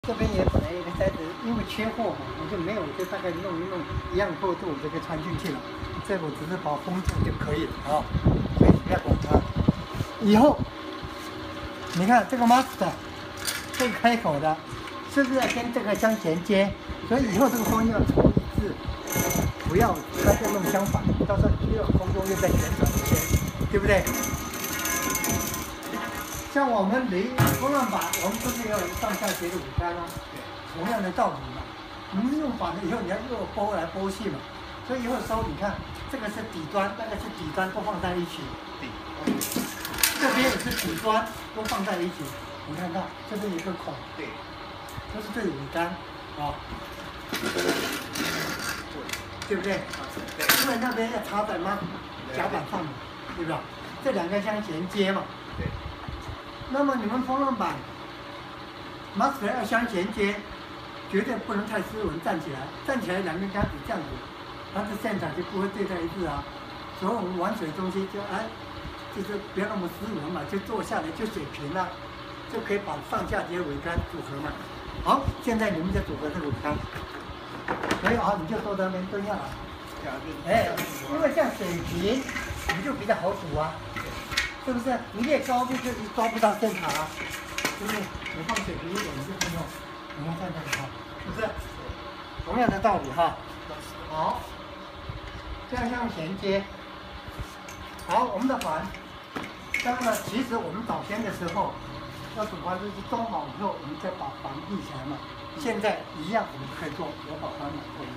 这边也本来有个塞子，因为缺货嘛，我就没有，就大概弄一弄一样厚度，我就给穿进去了。这我只是把封住就可以了啊，所以不要管它。以后你看这个 master 这个开口的，是不是跟这个相衔接？所以以后这个风要抽一致，不要它就弄相反，到时候又有空中又在旋转一圈，对不对？像我们离风浪板，我们不是有上下斜的5杆吗？同样的道理嘛。你们用反了以后，你要又拨来拨去嘛，所以以后收你看，这个是底端，那个是底端，都放在一起。这边也是底端，都放在一起。你看看，这边有一个孔，对，都是这尾杆啊，对不对？因为那边要插在甲板上面，对吧？这两个相衔接嘛。对。那么你们风浪板 master 要相衔接，绝对不能太斯文，站起来两根杆子这样子，它的现场就不会对在一致啊。所以我们玩水的东西就是不要那么斯文嘛，就坐下来就水平了，就可以把上下节尾杆组合嘛。好，现在你们就组合这个尾杆，所以啊，你就坐在那边蹲下来。哎，因为这样水平，你就比较好组啊。是不是？你越高就是抓不到现场啊，是不是？你放水平一点你就不用，你看这样子哈，是不是？同样的道理哈。好，这样相衔接。好，我们的环，当然了，其实我们早先的时候，要组环就是装好以后，我们再把环立起来嘛。现在一样，我们可以做，我把环拿过来。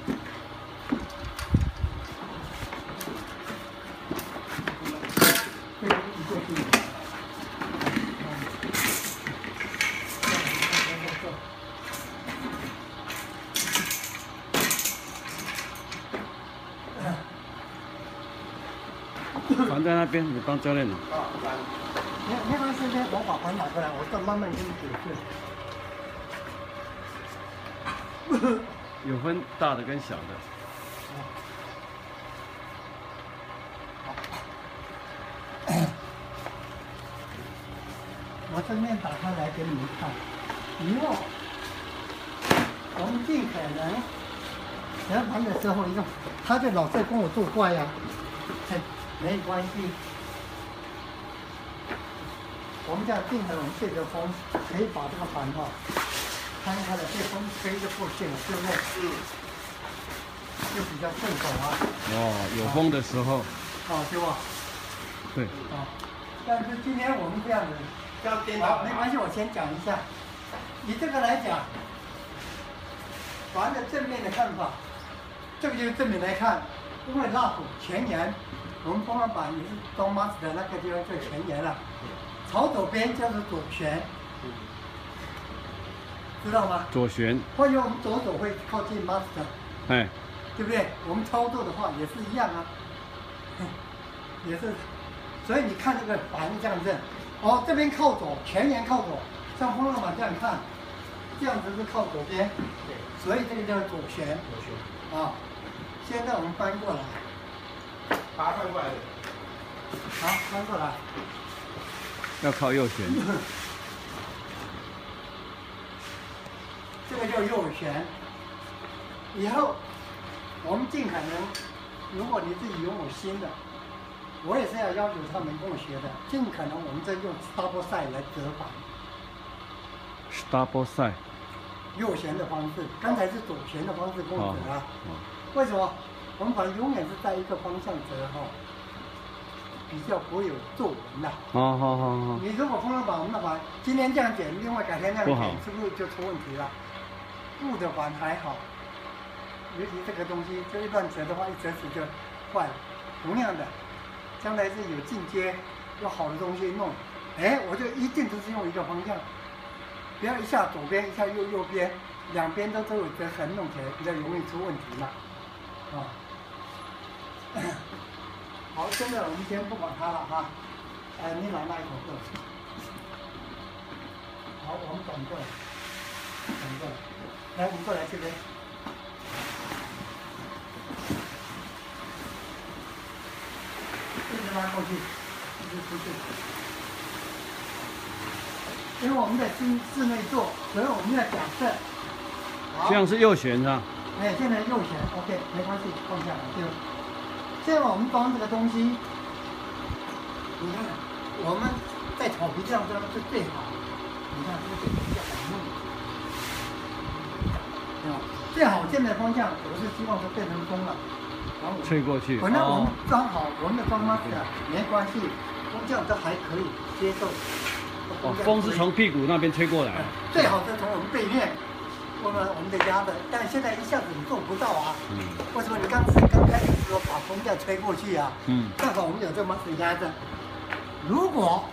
环在那边，你帮教练拿。 没关系，我把环拿过来，我再慢慢跟你解释。 有分大的跟小的。 我正面打开来给你们看，以后我们尽可能量盘的时候，一个他就老在跟我作怪呀，没关系，我们这样尽可能借着风，可以把这个盘摊开了，被风吹就过去了，对不对？就比较顺手啊。 哦，有风的时候。 对吧？ 对。 但是今天我们这样子。好，没关系，我先讲一下。以这个来讲，环的正面的看法，这个就是正面来看，因为拉虎前沿，我们风浪板也是装 master 的那个地方叫前沿了，朝左边叫做左旋，知道吗？ 左旋。 或者我们左手会靠近 master， 哎，对不对？我们操作的话也是一样啊，也是，所以你看这个环这样认。这边靠左，前沿靠左，像风浪板这样看，这样子是靠左边，对，所以这个叫左旋。左旋。啊，现在我们翻过来， 把它翻过来。 好，翻过来。 要靠右旋。 这个叫右旋。以后我们尽可能，如果你自己拥有新的。我也是要求他们跟我学的，尽可能我们再用 double side 来折返。 double side。 右旋的方式，刚才是左旋的方式跟我折啊。为什么？我们反正永远是在一个方向折哈，比较不会有皱纹的。 好。 你如果风浪板我们的环，今天这样剪，另外改天那样剪，是不是就出问题了？布的环还好，尤其这个东西，这一乱折的话，一折死就坏了。同样的。将来是有进阶，有好的东西弄，我就一定都是用一个方向，不要一下左边，一下右边，两边都有折痕，弄起来比较容易出问题嘛。好，现在我们先不管它了哈，你拿那一口过来。好，我们转过来，来，我们过来这边。一直拉过去，一直出去。 因为我们在室内做，所以我们要假设。好这样是右旋是吧？ 哎，现在右旋 ，OK， 没关系，放下来就。现在我们装这个东西，你看，我们在草皮上装是最好。你看这个比较好弄，啊，最好见的方向，我是希望说变成风了，然后吹过去。 本来我们装好，我们的装马的没关系，风这样都还可以接受。 哦，风是从屁股那边吹过来。 最好是从我们背面。我们的压的，但现在一下子你做不到啊。为什么？你刚开始的时候把风这样吹过去啊。正好我们有这么压着。如果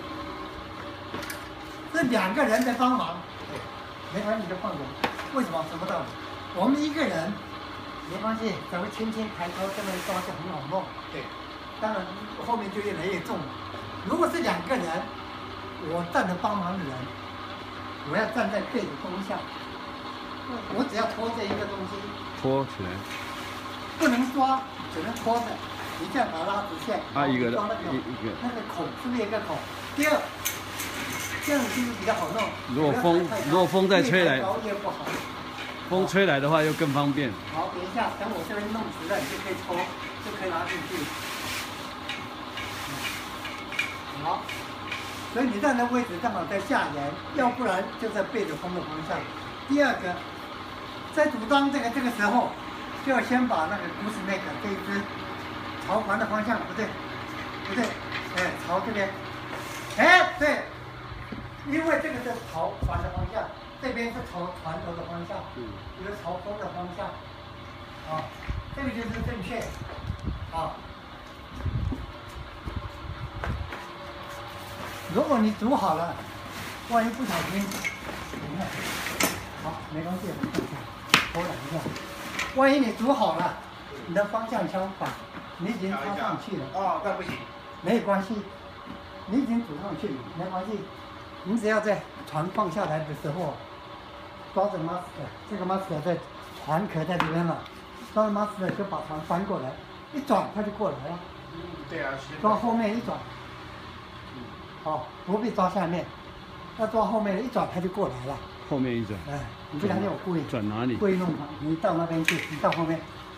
是2个人在帮忙，没关系就放着。为什么？什么道理？我们1个人没关系，只要轻轻抬头这么一抓就很好弄。对。当然后面就越来越重了。如果是2个人，我站着帮忙的人，我要站在背的风向。我只要拖这一个东西， 拖起来， 不能抓，只能拖着。你这样把它拉直线， 一个抓那个孔，是不是一个孔？第二，这样是不是比较好弄？ 如果风再吹来， 越不好。 风吹来的话又更方便。 好，等一下，等我这边弄直了，你就可以抽，就可以拿进去。好，所以你站的位置正好在下沿，要不然就在背着风的方向。第二个，在组装这个时候，就要先把那个gooseneck这一只朝船的方向，不对，哎，朝这边，哎，对，因为这个是朝船的方向，这边是朝船头的方向，一个朝风的方向，啊，这个就是正确，啊。如果你组好了，万一不小心，你看。好，没关系，我们看看，偷懒一下。万一你组好了，你的方向相反，你已经插上去了。 哦，那不行。 没有关系，你已经组上去了，没关系。你只要在船放下来的时候，抓着 master， 这个 master 在船壳在这边了，抓着 master 就把船翻过来，一转它就过来了。 对啊。 抓后面一转，好，不必抓下面，要抓后面一转它就过来了。 后面一转， 哎，你不相信我故意转哪里？ 故意弄它，你到那边去，你到后面。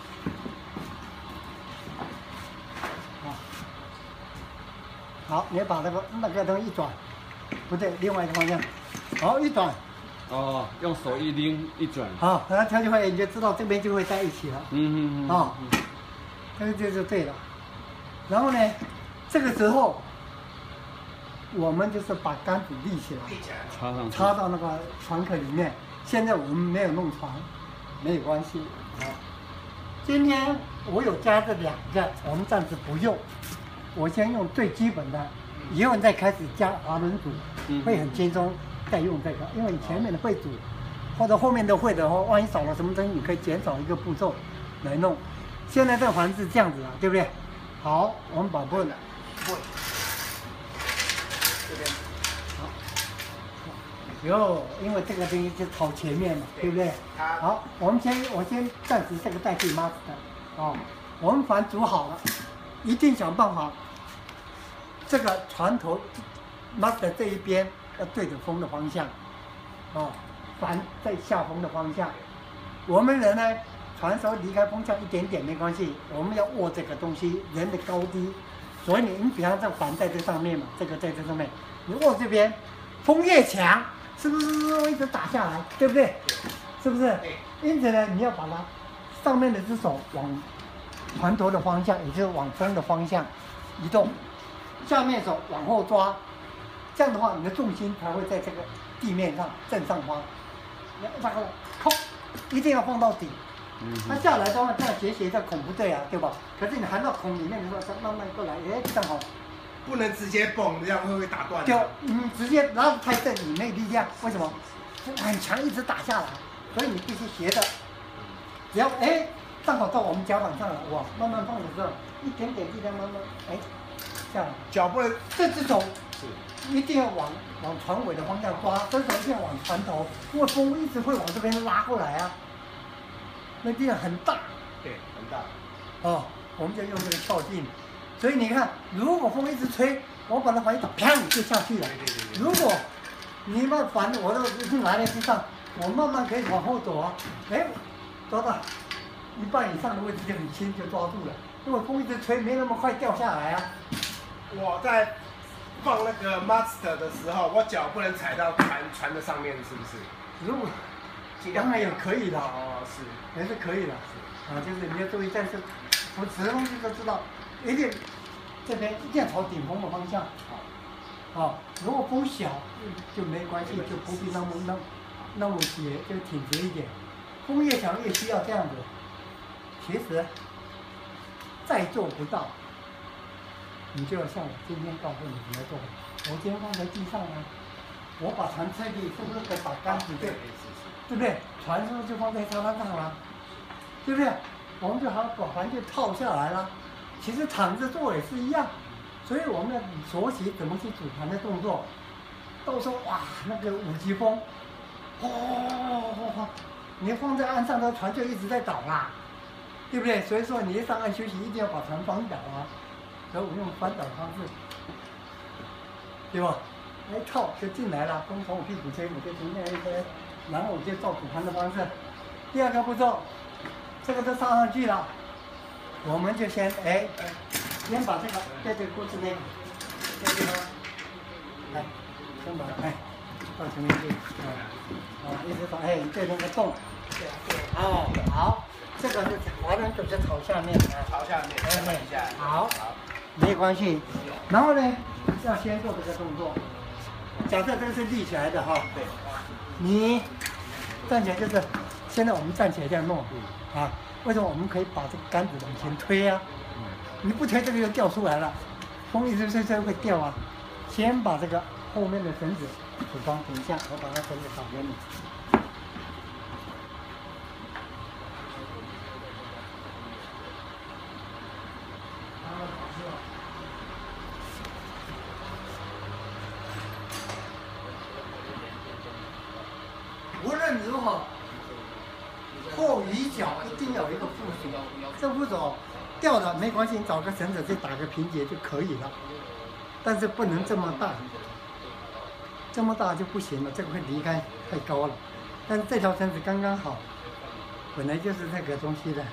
好，你把那个东西一转，不对，另外一个方向，好一转。 哦，用手一拎一转。 好，然后它就会，你就知道这边就会在一起了。啊，这个就对了。然后呢，这个时候。我们就是把杆子立起来，插到那个船壳里面。现在我们没有弄船，没有关系。好，今天我有加这2个，我们暂时不用。我先用最基本的，以后再开始加滑轮组，会很轻松。再用这个，因为你前面的会组，或者后面的会的话，万一少了什么东西，你可以减少一个步骤来弄。现在这个环是这样子啊，对不对？好，我们把棍。哟，因为这个东西是朝前面嘛，对不对？好，我先暂时这个代替 master， 哦，我们船组好了，一定想办法，这个船头 master 这一边要对着风的方向，哦，帆在下风的方向。我们人呢，船首离开风向一点点没关系，我们要握这个东西，人的高低，所以你比方这帆在这上面嘛，这个在这上面，你握这边，风越强。是不是一直打下来，对不对？是不是？因此呢，你要把它上面的只手往船头的方向，也就是往风的方向移动，下面手往后抓，这样的话，你的重心才会在这个地面上正上方。那个空，一定要放到底。它下来的话，这样斜的孔不对啊，对吧？可是你含到孔里面的时候，再慢慢过来，哎，正好。 不能直接蹦，这样会打断。 就直接拉得太正，你没力量。为什么？很强，一直打下来，所以你必须斜的。只要哎，正好到我们甲板上了，哇，慢慢放的时候，一点点力量慢慢哎下来。 脚不能， 这只手一定要往船尾的方向抓，这手一定要往船头，因为风一直会往这边拉过来啊。那力量很大。 对，很大。 哦，我们就用这个跳劲。所以你看，如果风一直吹，我把它往一打，砰就下去了。如果你们反正我都是拿在地上，我慢慢可以往后走啊。哎，抓到一半以上的位置就很轻，就抓住了。如果风一直吹，没那么快掉下来啊。 我在放那个 master 的时候，我脚不能踩到船的上面，是不是？ 如果当然也可以的， 哦，是， 也是可以的。啊，就是你要注意，但是我什么东西都知道，一定这边一定要朝顶峰的方向。啊，如果风小就没关系，就不必那么斜，就挺直一点。风越小越需要这样子。其实再做不到，你就要像我今天告诉你怎么做。我今天放在地上啊，我把船拆地，是不是可以把杆子对不对？船是不是就放在沙滩上了？对不对？我们就好把船就套下来了。其实躺着做也是一样。所以我们要学习怎么去组船的动作，到时候哇，那个5级风，你放在岸上的船就一直在倒啦，对不对？所以说你一上岸休息，一定要把船翻倒啊，所以我们用翻倒的方式，对吧？一套就进来了，风从我屁股吹，我就从那一边，然后我就照组船的方式。第二个步骤，这个都上去了，我们就先先把这个在这个锅子内，这个地方，来，先把它放前面去，一直放，对那个洞，好，这个是华人组织朝下面啊， 朝下面，看一下， 好，没关系。然后呢，要先做这个动作。假设这个是立起来的哈，对，你站起来就是，现在我们站起来这样弄，啊，为什么我们可以把这个杆子往前推啊？你不推这个就掉出来了，风一直吹会掉啊。先把这个后面的绳子处方，等一下我把那绳子找给你。无论如何，后鱼角一定要有一个副手，这副手掉了没关系，你找个绳子去打个平结就可以了，但是不能这么大，这么大就不行了，这个会离开太高了。但是这条绳子刚刚好，本来就是这个东西的，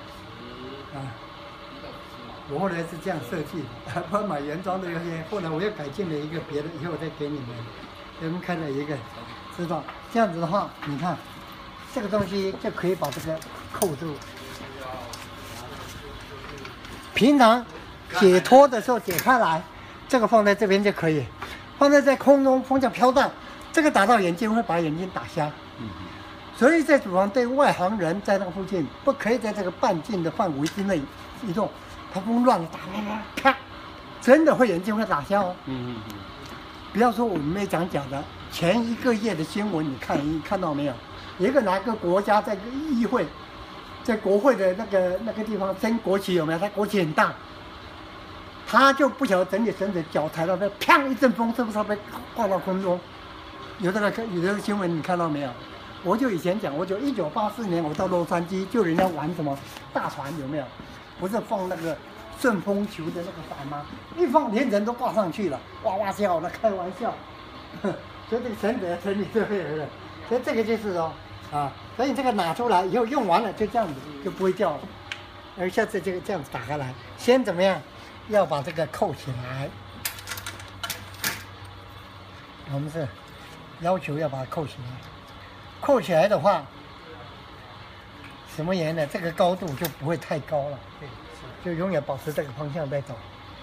我后来是这样设计的，不买原装的有些，后来我又改进了一个别的，以后我再给你们，我们开了一个，知道这样子的话，你看这个东西就可以把这个扣住。平常解脱的时候解开来，这个放在这边就可以，放在空中风向飘荡，这个打到眼睛会把眼睛打瞎。所以在主航对外行人在那个附近不可以在这个半径的范围之内移动，它风乱打，啪，真的会眼睛会打瞎哦。不要说我们没讲假的，前1个月的新闻你看到没有？一个哪个国家在议会，在国会的那个地方升国旗有没有？它国旗很大，他就不晓得整理绳子，脚抬到那，砰一阵风，是不是被挂到空中？有这个新闻你看到没有？我就以前讲，我就1984年我到洛杉矶，就人家玩什么大船有没有？不是放那个顺风球的那个帆吗？一放连人都挂上去了，哇哇叫，那开玩笑。所以这个绳子要整理对不对？所以这个就是所以这个拿出来以后用完了就这样子就不会掉了。而下次这个这样子打开来，先怎么样？要把这个扣起来。我们是要求要把它扣起来。扣起来的话，什么原因呢？这个高度就不会太高了，就永远保持这个方向在走。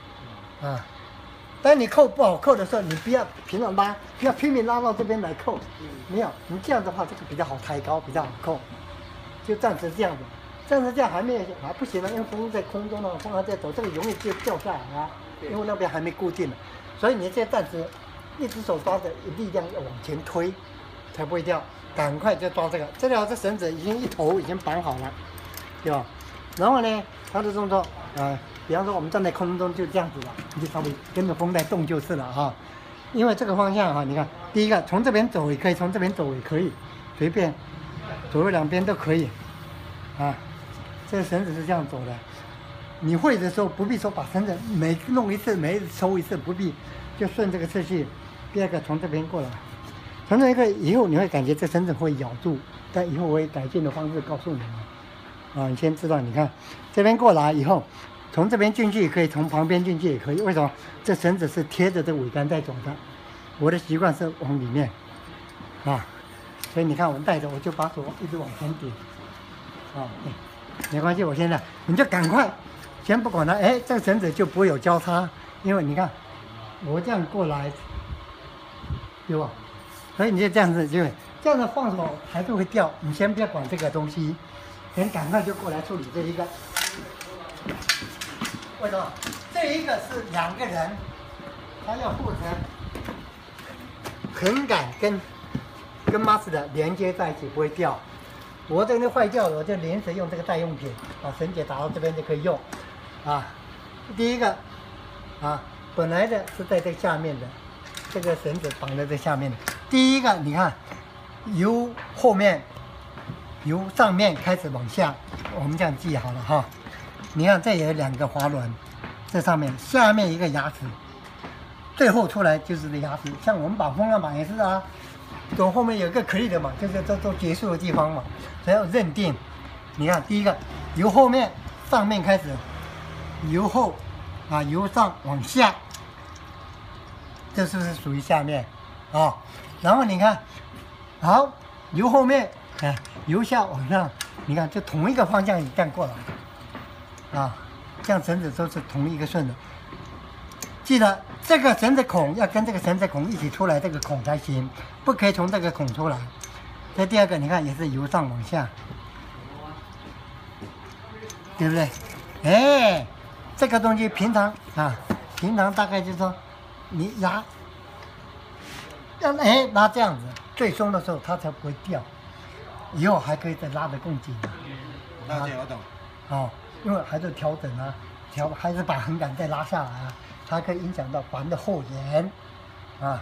当你扣不好扣的时候，你不要平常拉，不要拼命拉到这边来扣。没有，你这样的话，这个比较好抬高，比较好扣。就暂时这样子，暂时这样还不行了，因为风在空中呢，风还在走，这个容易就掉下来啊。因为那边还没固定呢，所以你这暂时一只手抓着，力量要往前推，才不会掉。赶快就抓这个，这绳子已经一头已经绑好了，对吧？然后呢，它的动作比方说我们站在空中就这样子了，你就稍微跟着风在动就是了哈。因为这个方向你看，第一个从这边走也可以，从这边走也可以，随便，左右两边都可以，这个绳子是这样走的。你会的时候不必说把绳子每弄一次，每抽一次不必，就顺这个次序。第二个从这边过来， 从这个以后你会感觉这绳子会咬住，但以后我会改进的方式告诉你们。啊，你先知道，你看这边过来以后，从这边进去也可以，从旁边进去也可以。为什么？这绳子是贴着这尾杆在走的，我的习惯是往里面，啊，所以你看我带着，我就把手一直往前顶，啊，没关系，我现在你就赶快，先不管它，哎，这个绳子就不会有交叉，因为你看我这样过来，对吧？所以你就这样子，就这样子放手还是会掉，你先不要管这个东西。先赶快就过来处理这一个，为什么？这一个是2个人，他要负责横杆跟 Master 连接在一起不会掉。我这个坏掉了，我就临时用这个代用品，把绳结打到这边就可以用。啊，第一个啊，本来的是在这下面的，这个绳子绑在这下面的。第一个你看，由后面。由上面开始往下，我们这样记好了哈。你看这有2个滑轮，这上面下面一个牙齿，最后出来就是这牙齿。像我们绑风浪板也是啊，从后面有个 clip 嘛，就是这都结束的地方嘛，所以要认定。你看第一个由后面上面开始，由后啊由上往下，这是不是属于下面啊？然后你看，好由后面。哎，由下往上，你看，就同一个方向这样过来，啊，这样绳子都是同一个顺的。记得这个绳子孔要跟这个绳子孔一起出来，这个孔才行，不可以从这个孔出来。这第2个，你看也是由上往下，对不对？哎，这个东西平常大概就是说，你拉这样子，最松的时候它才不会掉。以后还可以再拉得更紧。 了解，我懂。 哦，因为还是调整啊，还是把横杆再拉下来啊，它可以影响到环的后沿，啊。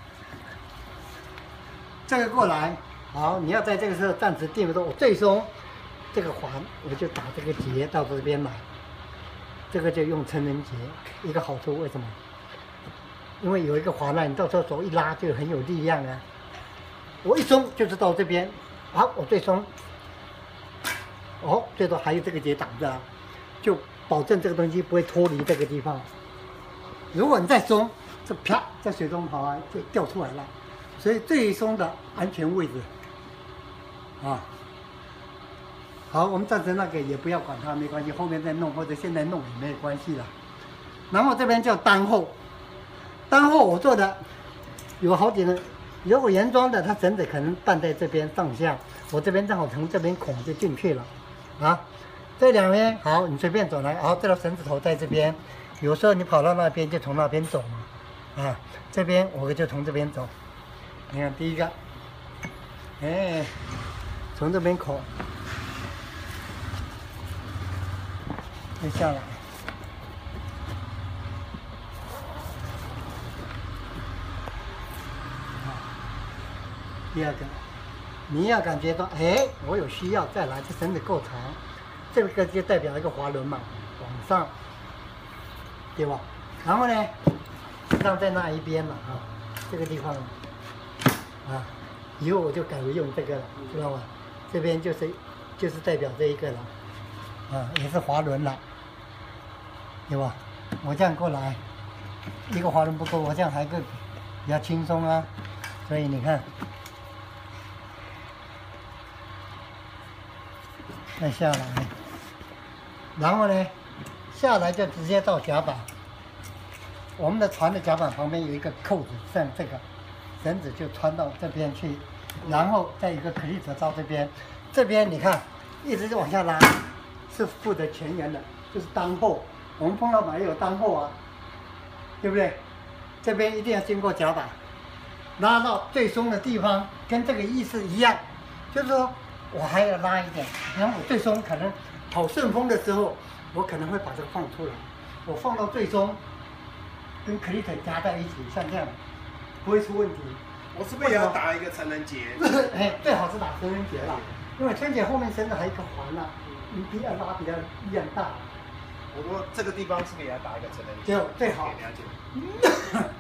这个过来，好，你要在这个时候暂时定不住，我最松，这个环我就打这个结到这边来，这个就用成人结，一个好处为什么？因为有一个环呢，你到时候手一拉就很有力量啊。我一松就是到这边。好，我最松，哦，最多还有这个结挡着啊，就保证这个东西不会脱离这个地方。如果你再松，这啪在水中跑啊就掉出来了，所以最松的安全位置，啊，好，我们暂时那个也不要管它，没关系，后面再弄或者现在弄也没有关系了。然后这边叫单后，单后我做的有好几个。如果原装的，它绳子可能绊在这边上下，我这边正好从这边孔就进去了，啊，这2边好，你随便走来，好，这条绳子头在这边，有时候你跑到那边就从那边走嘛，啊，这边我就从这边走，你看第一个，哎，从这边口，再下来。第2个，你要感觉到，哎，我有需要再来，这绳子够长，这个就代表一个滑轮嘛，往上，对吧？然后呢，上在那一边嘛，啊，这个地方，啊，以后我就改为用这个了，知道吗？这边就是代表这一个了，啊，也是滑轮了，对吧？我这样过来，一个滑轮不够，我这样还更比较轻松啊，所以你看。再下来，然后呢，下来就直接到甲板。我们的船的甲板旁边有一个扣子，像这个绳子就穿到这边去，然后再一个 clip 到这边。这边你看，一直就往下拉，是负责前缘的，就是单后。我们风浪板也有单后啊，对不对？这边一定要经过甲板，拉到最松的地方，跟这个意思一样，就是说。我还要拉一点，然后我最松可能跑顺风的时候，我可能会把这个放出来，我放到最松，跟 clip 夹在一起，像这样，不会出问题。 我是不是也要打一个成人结？ 哎，最好是打成人结了，因为成人结后面绳子还有一个环呢，你比较拉比较力量大。 我说这个地方是不是也要打一个成人结？ 就最好。 了解。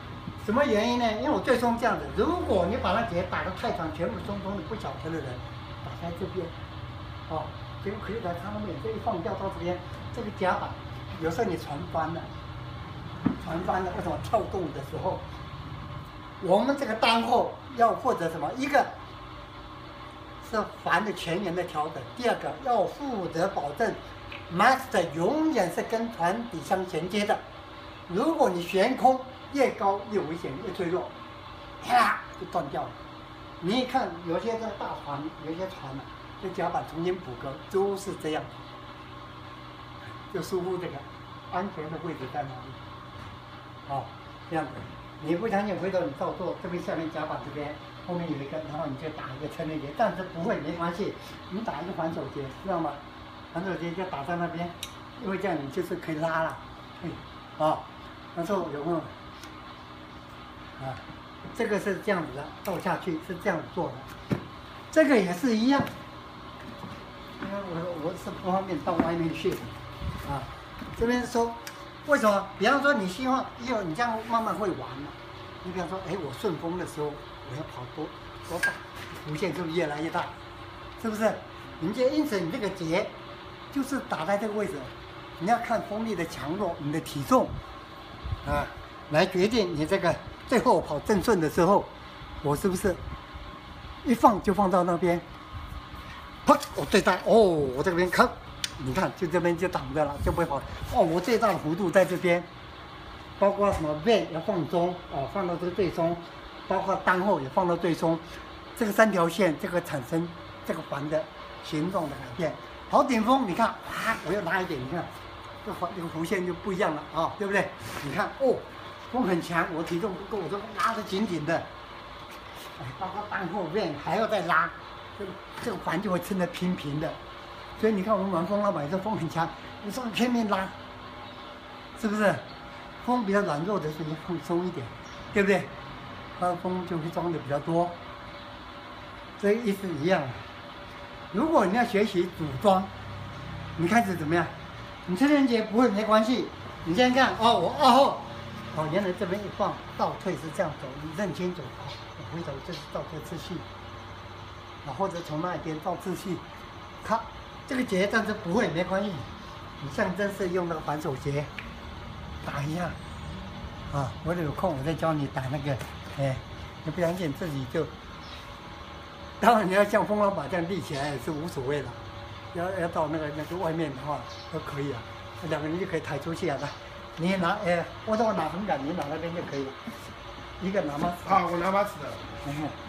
什么原因呢？因为我最终这样子，如果你把那结打得太长，全部松松的不晓得的人，打在这边，哦，结果可以来他们免费一放掉到这边，这个夹板，有时候你船翻了，为什么跳动的时候，我们这个单后要负责什么？一个是帆的前沿的调整，第二个要负责保证 master 永远是跟船底相衔接的。如果你悬空，越高越危险，越脆弱，啪就断掉了。你一看，有些这个大船，有些船呢，这甲板重新补革都是这样，就疏忽这个安全的位置在哪里。好，这样子，你不相信，回头你照做，这边下面甲板这边后面有一个，然后你就打一个撑力结，但是不会没关系，你打一个反手结，知道吗？反手结就打在那边，因为这样你就是可以拉了，啊，那时候有没有？啊，这个是这样子的，倒下去是这样做的，这个也是一样。因为我是不方便到外面去，啊，这边说为什么？比方说你希望以后你这样慢慢会玩了，你比方说，哎，我顺风的时候我要跑多大，弧线是不是越来越大？是不是？因此你这个结就是打在这个位置，你要看风力的强弱，你的体重，啊，来决定你这个。最后跑正顺的时候，我是不是一放就放到那边？砰！我最大哦，我这边看，你看就这边就挡着了，就不会跑。哦，我最大的弧度在这边，包括什么 V 要放中哦，放到这个最中，包括单后也放到最中，这个3条线这个产生这个环的形状的改变。跑顶峰，你看啊，我又拉一点，你看这个弧线就不一样了啊，对不对？你看哦。风很强，我体重不够，我就拉得紧紧的，哎，包括单后面还要再拉，这个环就会撑得平平的。所以你看我们玩风浪板，这风很强，你稍微偏面拉，是不是？风比较软弱的时候就放松一点，对不对？它风就会装的比较多。这意思一样。如果你要学习组装，你开始怎么样？你这边结不会没关系，你先看哦，我2后。哦，原来这边一放倒退是这样走，你认清楚，我回头这是倒退次序，啊，或者从那一边倒次序，看这个结，但是不会没关系，你象征是用那个反手结打一下，啊，我有空我再教你打那个，哎，你不相信自己就，当然你要像风浪板这样立起来也是无所谓的，要到那个外面的话都可以啊，2个人就可以抬出去啊的。你拿我拿横杆，你拿那边就可以了。一个拿吗？ 好，我拿马尺的。